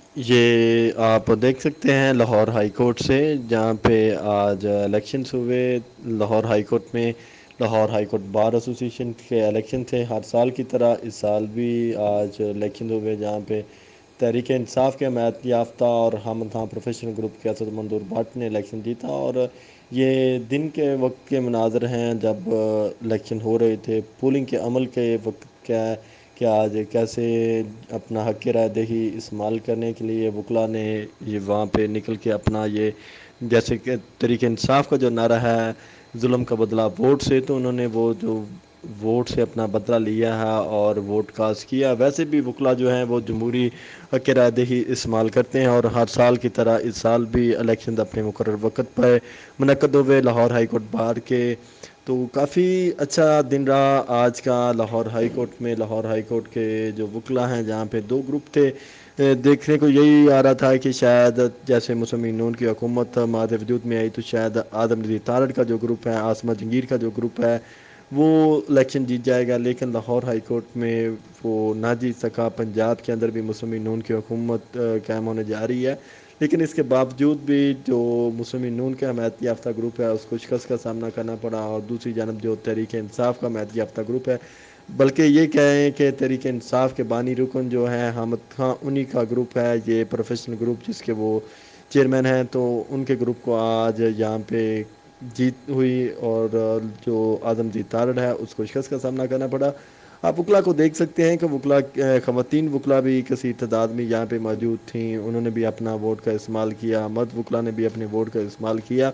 یہ آپ دیکھ سکتے ہیں لاہور ہائی کورٹ سے، جہاں پہ آج الیکشنز ہوئے لاہور ہائی کورٹ میں۔ Lahore high court bar association کے الیکشن تھے ہر سال کی طرح، اس سال بھی آج الیکشن ہوئے، جہاں پہ تحریک انصاف کے حمایت یافتہ اور ہم تھا پروفیشنل گروپ کے اسد منظور بٹ نے الیکشن جیتا۔ اور یہ دن کے وقت کے مناظر ہیں جب الیکشن ہو رہے تھے، پولنگ کے عمل کے وقت کہ آج کیسے اپنا حق رائے دہی استعمال کرنے کے لیے وکلاء نے یہ وہاں پہ نکل کے اپنا یہ جیسے کہ تحریک انصاف کا جو نعرہ ہے ظلم کا بدلہ ووٹ سے، تو انہوں نے وہ جو ووٹ سے اپنا بدلہ لیا ہے اور ووٹ کاسٹ کیا۔ ویسے بھی وکلاء جو ہیں وہ جمہوری حق رائے دہی استعمال کرتے ہیں، اور ہر سال کی طرح اس سال بھی الیکشن اپنے مقرر وقت پر منعقد ہوئے لاہور ہائی کورٹ بار کے۔ تو کافی اچھا دن رہا آج کا لاہور ہائی کورٹ میں۔ لاہور ہائی کورٹ کے جو وکلاء ہیں، جہاں پہ دو گروپ تھے، دیکھنے کو یہی آ رہا تھا کہ شاید جیسے مسلم نون کی حکومت ماد وجود میں آئی تو شاید آدم ندی تارڑ کا جو گروپ ہے، عاصمہ جنگیر کا جو گروپ ہے، وہ الیکشن جیت جائے گا۔ لیکن لاہور ہائی کورٹ میں وہ نہ جیت سکا۔ پنجاب کے اندر بھی مسلم نون کی حکومت قائم ہونے جا رہی ہے، لیکن اس کے باوجود بھی جو مسلم نون کا حمایت یافتہ گروپ ہے اس کو شکست کا سامنا کرنا پڑا، اور دوسری جانب جو تحریک انصاف کا حمایت یافتہ گروپ ہے، بلکہ یہ کہیں کہ تحریک انصاف کے بانی رکن جو ہیں حامد خان، انہی کا گروپ ہے یہ پروفیشنل گروپ جس کے وہ چیئرمین ہیں، تو ان کے گروپ کو آج یہاں پہ جیت ہوئی، اور جو اعظم جی تارڑ ہے اس کو شکست کا سامنا کرنا پڑا۔ آپ وکلا کو دیکھ سکتے ہیں کہ وکلا خواتین وکلا بھی کثیر تعداد میں یہاں پہ موجود تھیں، انہوں نے بھی اپنا ووٹ کا استعمال کیا، مرد وکلا نے بھی اپنے ووٹ کا استعمال کیا،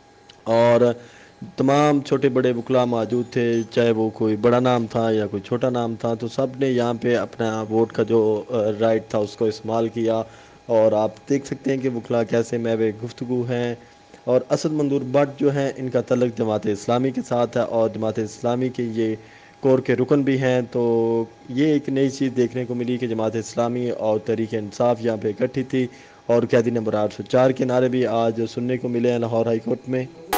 اور تمام چھوٹے بڑے وکلاء موجود تھے، چاہے وہ کوئی بڑا نام تھا یا کوئی چھوٹا نام تھا، تو سب نے یہاں پہ اپنا ووٹ کا جو رائٹ تھا اس کو استعمال کیا۔ اور آپ دیکھ سکتے ہیں کہ وکلاء کیسے محو گفتگو ہیں، اور اسد منظور بٹ جو ہیں ان کا تعلق جماعت اسلامی کے ساتھ ہے، اور جماعت اسلامی کے یہ کور کے رکن بھی ہیں۔ تو یہ ایک نئی چیز دیکھنے کو ملی کہ جماعت اسلامی اور تحریک انصاف یہاں پہ اکٹھی تھی، اور قیدی نمبر 804 کے نعرے بھی آج سننے کو ملے ہیں لاہور ہائی کورٹ میں۔